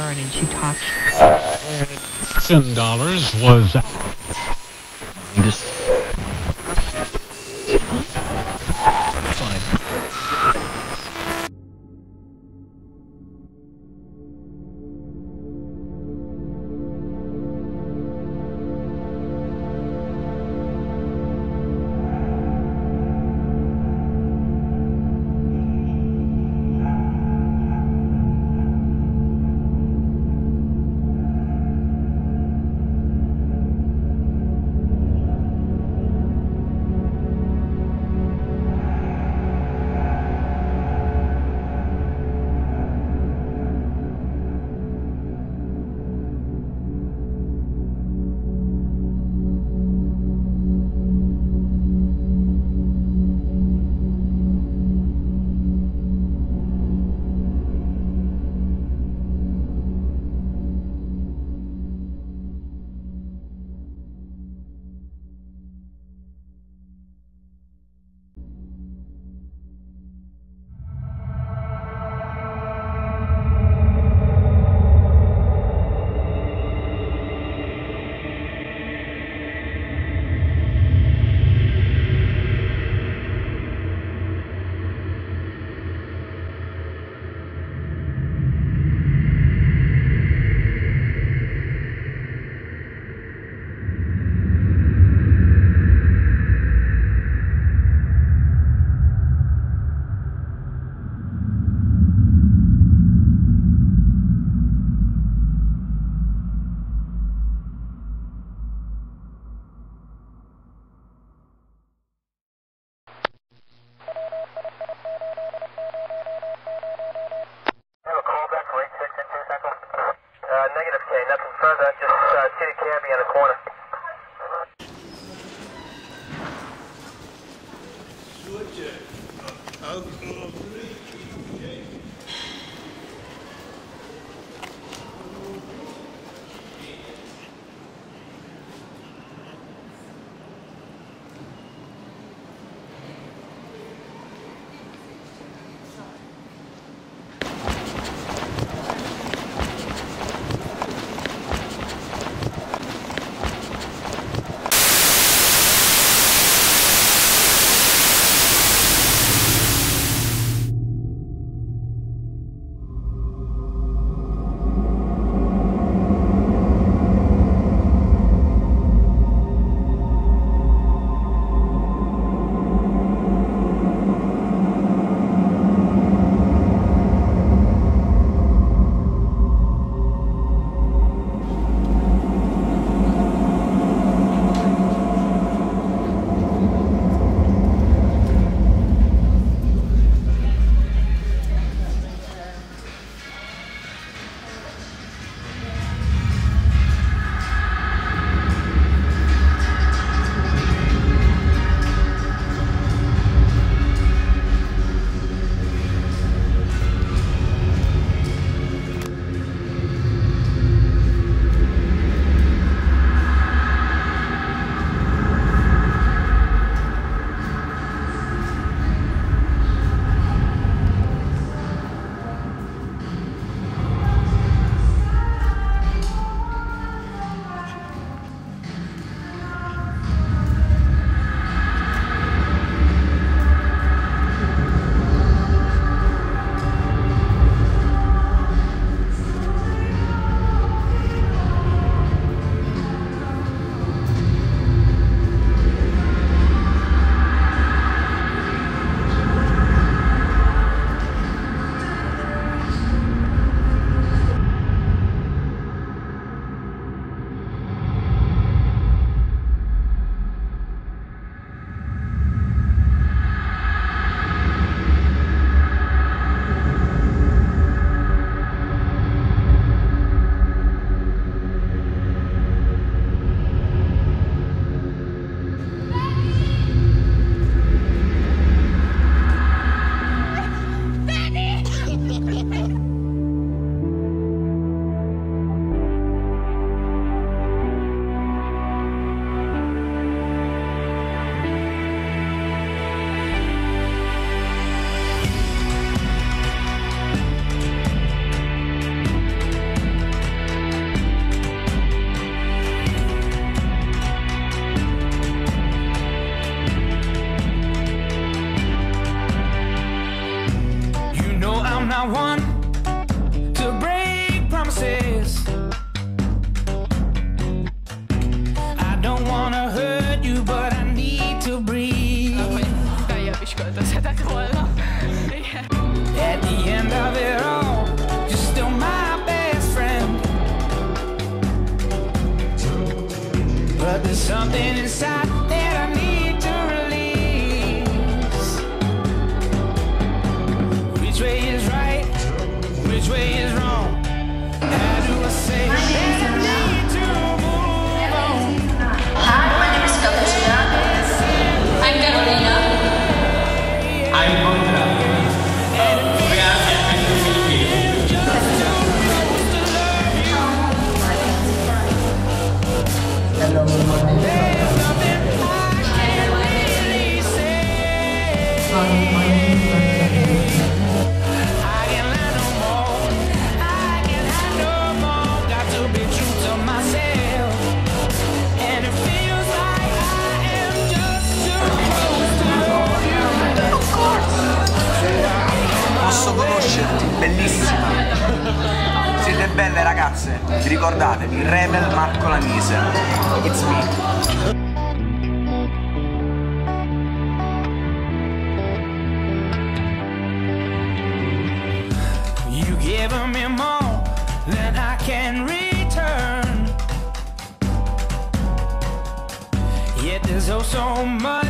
backyard and she talks. $10 was just fine. Negative K, nothing further, just see the cabbie on the corner. not one to break promises. I don't wanna hurt you, but I need to breathe. At the end of it all, you're still my best friend. But there's something inside that I need to release. Which way is right? Which way is wrong? How do I say that I need to move on? Hi, my name is Katarina. I'm Carolina. I'm Andra. We are in the Philippines. Hello, Posso conoscerti? Bellissima. Siete belle ragazze. Vi ricordatevi, Rebel Marco Lanise. It's me. You given me more than I can return. Yet there's oh so much